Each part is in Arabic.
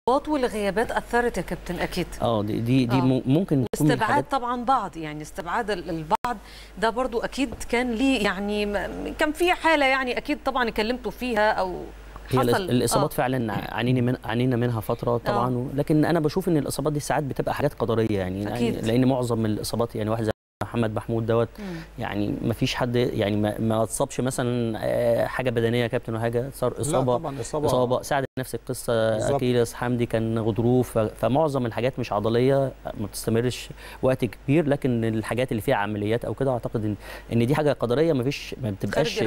والغيابات اثرت يا كابتن اكيد. دي ممكن تكون استبعاد طبعا بعض، يعني استبعاد البعض ده برضو اكيد كان ليه، يعني كان في حاله يعني اكيد طبعا اتكلمتوا فيها او حصل. هي الاصابات فعلا عانينا منها فتره طبعا. لكن انا بشوف ان الاصابات دي ساعات بتبقى حاجات قدريه يعني لان معظم الاصابات يعني واحد زي محمد محمود دوت يعني ما فيش حد يعني ما اتصابش مثلا حاجه بدنيه يا كابتن ولا حاجه، صار اصابه ساعد نفس القصه. اكيلس حمدي كان غضروف، فمعظم الحاجات مش عضليه ما بتستمرش وقت كبير، لكن الحاجات اللي فيها عمليات او كده اعتقد ان دي حاجه قدريه ما بتبقاش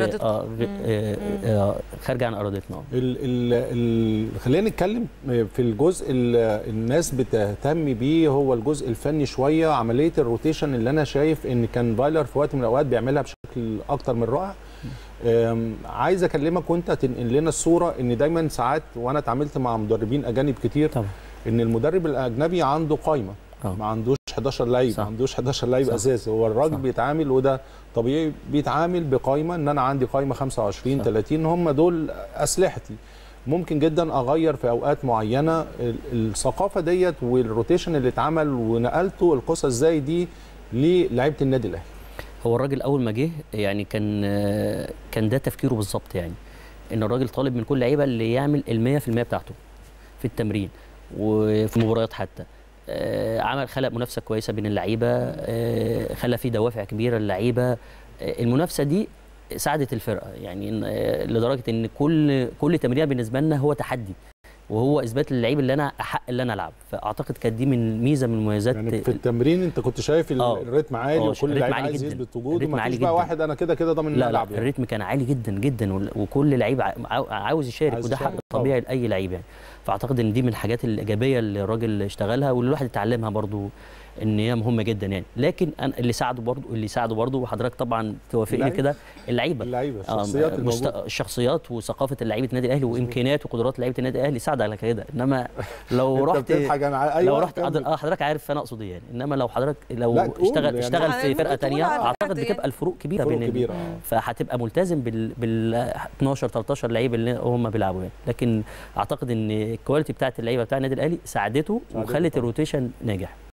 خارجه عن ارادتنا. خلينا نتكلم في الجزء اللي الناس بتهتم بيه، هو الجزء الفني شويه. عمليه الروتيشن اللي انا شايف ان كان فايلر في وقت من الاوقات بيعملها بشكل اكتر من رائع. عايز اكلمك وانت تنقل لنا الصوره ان دايما ساعات، وانا اتعاملت مع مدربين اجانب كتير طبعا، ان المدرب الاجنبي عنده قايمه ما عندوش 11 لعيب، ما عندوش 11 لعيب اساسي. هو الراجل بيتعامل، وده طبيعي، بيتعامل بقايمه ان انا عندي قايمه 25 30 هم دول اسلحتي. ممكن جدا اغير في اوقات معينه. الثقافه ديت والروتيشن اللي اتعمل ونقلته القصه ازاي دي للاعيبه النادي الاهلي. هو الراجل اول ما جه يعني كان ده تفكيره بالظبط، يعني ان الراجل طالب من كل لعيبه اللي يعمل ال100% بتاعته في التمرين وفي المباريات حتى. عمل خلق منافسه كويسه بين اللعيبه، خلى في دوافع كبيره للعيبه. المنافسه دي ساعدت الفرقه يعني لدرجه ان كل تمرين بالنسبه لنا هو تحدي، وهو اثبات للعيب اللي انا احق اللي انا العب. فاعتقد كانت دي من ميزه من مميزات يعني في التمرين. انت كنت شايف الريتم عالي وكل لعيب عايز يثبت وجوده، ما فيش بقى واحد انا كده ضامن لا العب. لا الريتم كان عالي جدا جدا، وكل لعيب عاوز يشارك، وده حق طبيعي لاي لعيب يعني. فاعتقد ان دي من الحاجات الايجابيه اللي الراجل اشتغلها واللي الواحد اتعلمها برضو ان هي مهمه جدا يعني. لكن أنا اللي ساعده برضو وحضرتك طبعا توافقني كده، اللعيبه الشخصيات وثقافه لعيبه النادي الاهلي وامكانيات وقدرات لعيبه النادي الاهلي ساعد على كده. انما لو رحت حضرتك عارف انا اقصد ايه يعني. انما لو حضرتك اشتغل في فرقه ثانيه اعتقد بتبقى الفروق كبيره فهتبقى ملتزم بال 12 13 لعيب اللي هم بيلعبوا يعني. لكن اعتقد ان الكواليتي بتاعت اللعيبه بتاع النادي الاهلي ساعدته وخلت الروتيشن ناجح.